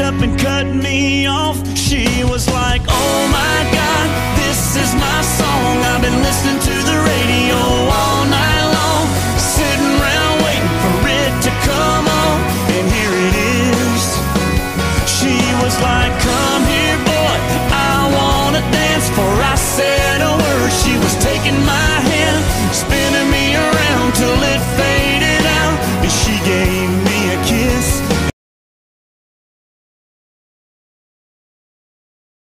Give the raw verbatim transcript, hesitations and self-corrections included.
up and cut me off. She was like, oh my